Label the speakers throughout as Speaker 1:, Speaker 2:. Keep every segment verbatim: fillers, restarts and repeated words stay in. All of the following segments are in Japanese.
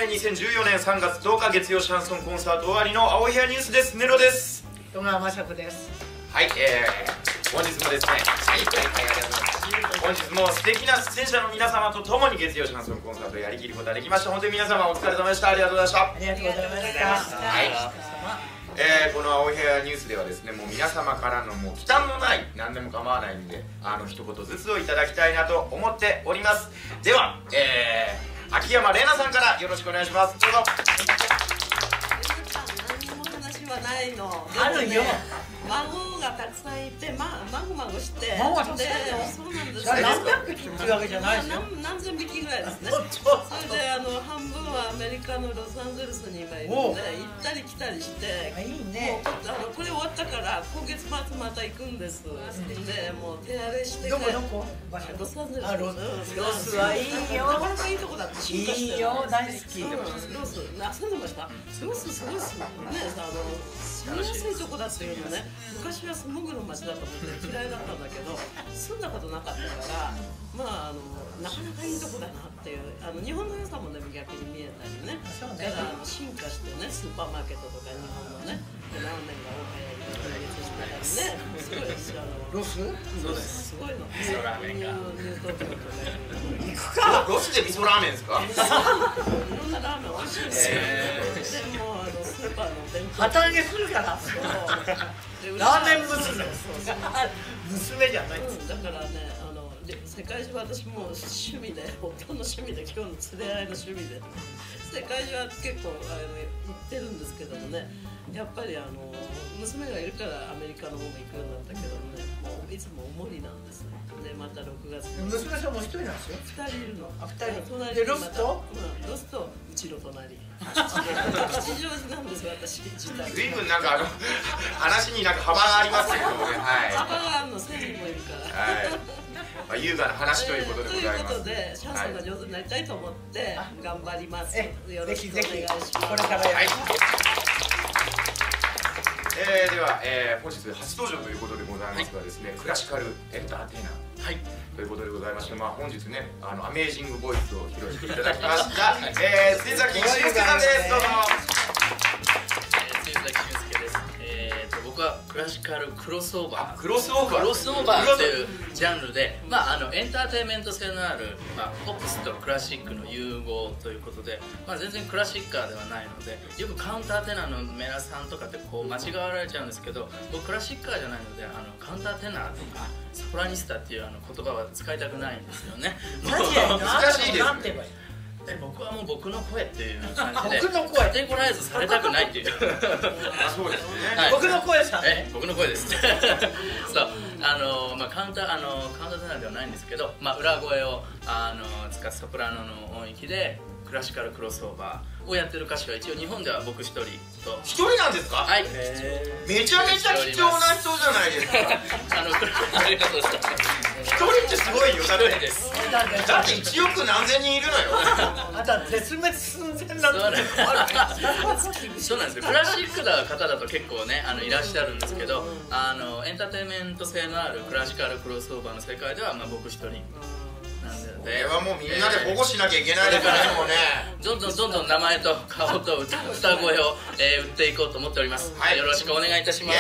Speaker 1: えー、にせんじゅうよねんさんがつとおか月曜シャンソンコンサート終わりの青いヘアニュースです。ネロです。
Speaker 2: 戸川雅子です。
Speaker 1: はい、えー、本日もですね、はい、はい、はい、ありがとうございます。本日も素敵な出演者の皆様と共に月曜シャンソンコンサートをやりきることができました。本当に皆様お疲れ様でした。ありがとうございました。
Speaker 2: ありがとうございました。
Speaker 1: はい、えー、この青いヘアニュースではですね、もう皆様からのもう忌憚のない何でも構わないんで、あの一言ずつをいただきたいなと思っております。では、えー、秋山玲奈さんからよろしくお願いします。どうぞ。
Speaker 3: 何も話はないの。
Speaker 2: あるよ。
Speaker 3: 孫がたくさんいて、まあ、まごまごして。
Speaker 2: 孫がたくさんいるの。
Speaker 3: そうなんですよ。
Speaker 2: 何百匹っていうわけじゃないですよ。
Speaker 3: 何千匹ぐらいですね。それで、あの、半分はアメリカのロサンゼルスに今いるんで、行ったり来たりして。
Speaker 2: いいね。
Speaker 3: あの、これ終わったから、今月末また行くんです。で、もう手荒れして。
Speaker 2: どこどこ。
Speaker 3: ロサンゼルス。
Speaker 2: あ、ロスはいいよ。
Speaker 3: なかなかいいとこだって。
Speaker 2: いいよ、大好き。
Speaker 3: ロス、あ、住んでました。ロスすごいっすね。あの、住みやすいとこだっていうのね。昔はスモグの街だと思って嫌いだったんだけど、住んだことなかったから、まあ、あの、なかなかいいとこだなっていう、あの、日本の良さもね、逆に見えたりね。だから、あの、進化してね、スーパーマーケットとか日本のね、ラーメンが大はやりにしたりね、すごいですよ。
Speaker 2: ロス？
Speaker 3: そうです。すごいの。
Speaker 1: 味噌ラーメンが。
Speaker 2: 行くか。
Speaker 1: ロスで味噌ラーメンですか？
Speaker 3: いろんなラーメン美味しいんですよ。でも、あの、スーパーの弁当。
Speaker 2: 旗揚げするから。ラーメン娘。娘じゃない。
Speaker 3: だからね、あの世界中私も趣味で、夫の趣味で、今日の連れ合いの趣味で世界中は結構あの行ってるんですけどもね、やっぱりあの娘がいるからアメリカの方も行くようになったけどね、もういつもおもりなんですね。でまたろくがつ
Speaker 2: 娘さんも一人なんですよ。
Speaker 3: ふたりいるの。
Speaker 2: あ、ふたり。
Speaker 3: 隣
Speaker 2: でロスと？
Speaker 3: うん、ロスとうちの隣。吉祥寺なんです私自体。
Speaker 1: 随分なんかあの話になんか幅がありますけどもね。はい。
Speaker 3: 幅があるのせんにんもいるから。
Speaker 1: はい。まあ優雅な話ということでございます。
Speaker 3: ということでシャンソンが上手になりたいと思って頑張ります。よろしくお願いします。
Speaker 2: これからやります。
Speaker 1: えー、では、えー、本日初登場ということでございますがですね、はい、クラシカルエンターテイナー、はい、ということでございまして、まあ、本日ねあのアメージングボイスを披露していただきました、えー、末崎俊介さんです。どうぞ。
Speaker 4: 末崎俊介です。えーと僕はクラシカルクロスオーバー
Speaker 1: クロスオーバー
Speaker 4: クロスオーバーというジャンルで、まあ、あのエンターテインメント性のある、まあ、ポップスとクラシックの融合ということで、まあ、全然クラシッカーではないので、よくカウンターテナーのメラさんとかってこう間違われちゃうんですけど、僕クラシッカーじゃないので、あのカウンターテナーとかソプラニスタっていうあの言葉は使いたくないんですよね。
Speaker 1: 難しいですね。
Speaker 4: で僕はもう僕の声っていう感じで
Speaker 2: 僕の声
Speaker 4: カテゴライズされたくないっていう
Speaker 1: そうですね、
Speaker 4: はい、
Speaker 2: 僕の声さん
Speaker 4: え僕の声ですそうあの、まあ、カウンターあのカウンターテナーではないんですけど、まあ、裏声をあの使ったソプラノの音域でクラシカルクロスオーバーをやってる歌手は一応日本では僕一人と。
Speaker 1: 一人なんですか？
Speaker 4: はい。
Speaker 1: めちゃめちゃ貴重な人じゃないですか。
Speaker 4: あのありがとうございます。
Speaker 1: 一人ってすごいよ。だって
Speaker 4: です。
Speaker 1: だって一億何千人いるのよ。
Speaker 2: あとは絶滅寸前なんて
Speaker 4: そうなんですよ。クラシックな方だと結構ねあのいらっしゃるんですけど、あのエンターテインメント性のあるクラシカルクロスオーバーの世界ではまあ僕一人。
Speaker 1: これはもうみんなで保護しなきゃいけないですからね、もうね。
Speaker 4: どんどんどんどん名前と顔と歌声を、えー、売っていこうと思っております。はい、よろしくお願いいたします。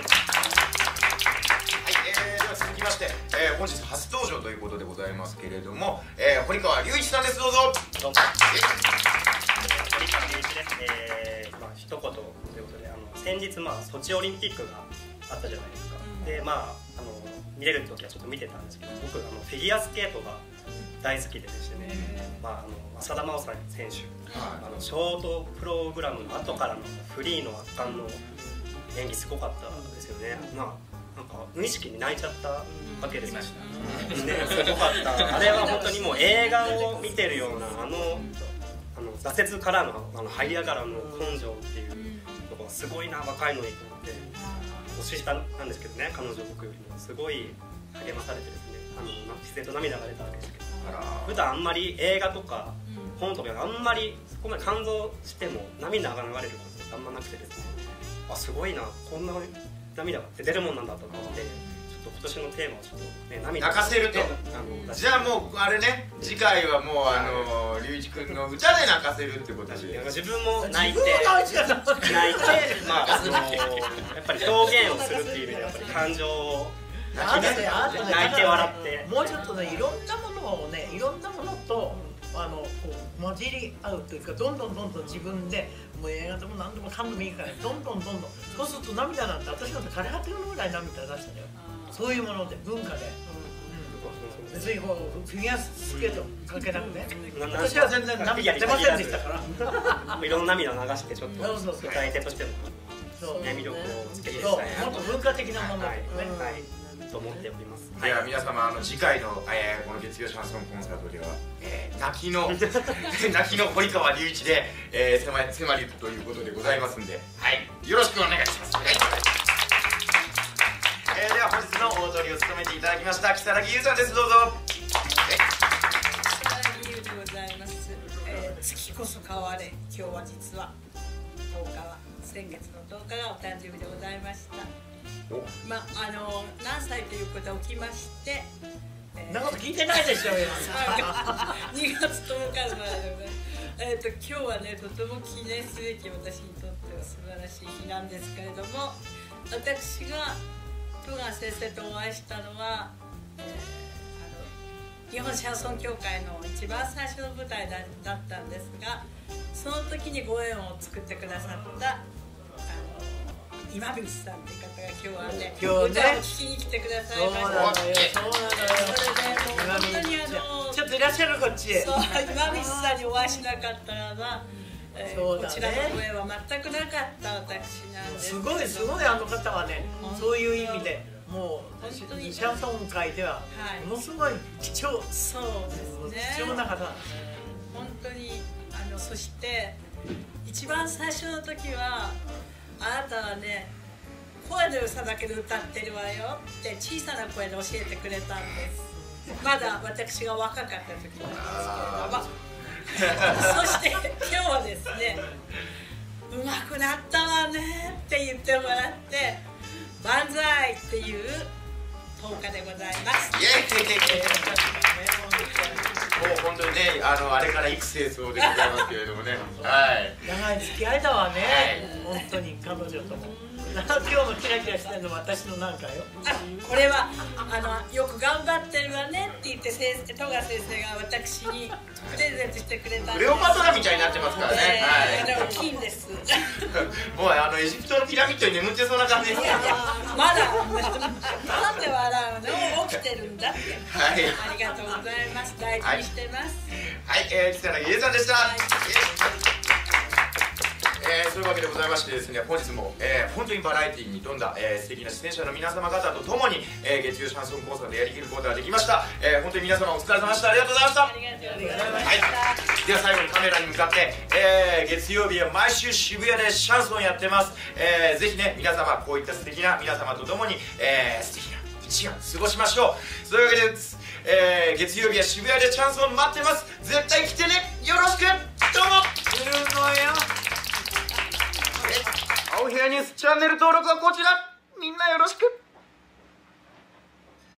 Speaker 1: はい、えー、では続きまして、えー、本日初登場ということでございますけれども、えー、堀川隆一さんです。どうぞ。
Speaker 5: どうも。堀川隆一です。えー、まあ一言ということで、あの先日まあソチオリンピックがあったじゃないですか。で、まああの見れる時はちょっと見てたんですけど、僕あのフィギュアスケートが大好きででしてね、まあ、あの浅田真央さん選手、はい、あのショートプログラムの後からのフリーの圧巻の演技すごかったですよね。まあ、なんか無意識に泣いちゃったわけですよ、ね、すごかったあれは本当にもう映画を見てるようなあのあの挫折からのあの這い上がらの根性っていうのがすごいな、若いのにと思って、年下なんですけどね、彼女僕よりもすごい励まされてですね、あの自然と涙が出たわけですけど、普段あんまり映画とか本とかあんまりそこまで感動しても涙が流れることってあんまなくてですね、あすごいな、こんな涙が出るもんなんだと思ってちょっと今年のテーマをちょっと、ね、涙
Speaker 1: 泣かせると。
Speaker 5: あの
Speaker 1: じゃあもうあれね、次回はもうあの龍一君の歌で泣かせるってことで。
Speaker 5: 自分も泣いて
Speaker 2: 自分が泣いて
Speaker 5: 泣いて、まああのやっぱり表現をするっていう意味でやっぱり感情を
Speaker 2: あとね、あとね、
Speaker 5: 泣いて笑って
Speaker 2: もうちょっとね、いろんなものをね、いろんなものとあのこう混じり合うというか、どんどんどんどん自分でもう映画でも何でもかんでもいいから、どんどんどんどんそうすると涙なんて私なんて枯れ果てるぐらい涙出したのよ。そういうもので文化で、別にこうフィギュアスケート関係なくね、私は全然涙出ませんでしたから。
Speaker 5: いろんな涙を流してちょっと
Speaker 2: そうそうそう
Speaker 5: 歌い手としても
Speaker 2: そう
Speaker 5: ね魅力をつけていき
Speaker 2: そう、
Speaker 5: たいなと
Speaker 2: もっと文化的なもの
Speaker 5: はい
Speaker 2: ね。
Speaker 5: はいと思っております。
Speaker 1: では皆様、あの次回の、えー、この月曜シャンソンコンサートでは、えー、泣きの泣きの堀川隆一で、えー、迫り迫りということでございますんで、はい、よろしくお願いします。はい、えー、では本日の大トリを務めていただきました如月優さんです。どうぞ。
Speaker 6: 理由でございます、えー、月こそ変われ。今日は実はとおかは先月のとおかがお誕生日でございました。まああの何歳ということを起きまして、
Speaker 2: そんなこと聞いてないでしょうよ。
Speaker 6: にがつとおか生まれでございます。えーと今日はね、とても記念すべき、私にとっては素晴らしい日なんですけれども、私が戸川先生とお会いしたのは、えー、あの日本シャンソン協会の一番最初の舞台だったんですが、その時にご縁を作ってくださったあの今道さんという方が今日はね、
Speaker 2: 今日ね
Speaker 6: 歌を聴きに来てくださいました。
Speaker 2: そうなのよ、そうなのよ。
Speaker 6: それでもう本当にあの
Speaker 2: ちょっといらっしゃるこっちへ。
Speaker 6: そう、今道さんにお会いしなかったらば、えー
Speaker 2: そうだね
Speaker 6: こちらの声は全くなかった私なんです。
Speaker 2: すごいすごい、あの方はね、そういう意味でもう
Speaker 6: 本当に
Speaker 2: シャンソン界では
Speaker 6: はい
Speaker 2: ものすごい貴重、
Speaker 6: そうですね。
Speaker 2: 貴重な方なんです。
Speaker 6: 本当にあのそして一番最初の時はあなたはね、声の良さだけで歌ってるわよって小さな声で教えてくれたんです。まだ私が若かった時なんですけれども。そして今日はですね、うまくなったわねって言ってもらって万歳っていうとおかでございます。
Speaker 1: イエーイ。もう本当にね、あのあれから育成そうでございますけれどもね、はい、
Speaker 2: 長い付き合いだわね、
Speaker 1: は
Speaker 2: 本当に彼女とも。今日もキラキラしてるの私のなんかよ。
Speaker 6: あ、これはあのよく頑張ってるわねって言って先生、戸川先生が私にプレゼントしてくれたんです。
Speaker 1: クレオパトラみたいになってますからね、
Speaker 6: えー、
Speaker 1: はい、
Speaker 6: あの金です。
Speaker 1: もうあのエジプトのピラミッドに眠ってそうな感じですね。
Speaker 6: まだなんで笑うの？起きてるんだって。
Speaker 1: はい、
Speaker 6: ありがとうございます。大事にしてます。
Speaker 1: はい、えー、北柳優さんでした。
Speaker 6: はい、
Speaker 1: えー、そういうわけでございましてですね、本日も、えー、本当にバラエティーに富んだ、えー、素敵な出演者の皆様方と共に、えー、月曜シャンソンコンサートやりきることができました。えー、本当に皆様お疲れ様でした。ありがとうございました。
Speaker 6: ありがとうございま
Speaker 1: はい、
Speaker 6: した。
Speaker 1: では最後にカメラに向かって、えー、月曜日は毎週渋谷でシャンソンやってます。えー、ぜひね、皆様こういった素敵な皆様と共に、えー、素敵な一夜過ごしましょう。そういうわけで、えー、月曜日は渋谷でシャンソン待ってます。絶対来てね。よろしく。どうも。
Speaker 2: するのよ。
Speaker 1: 青ヘアニュースチャンネル登録はこちら。みんなよろしく。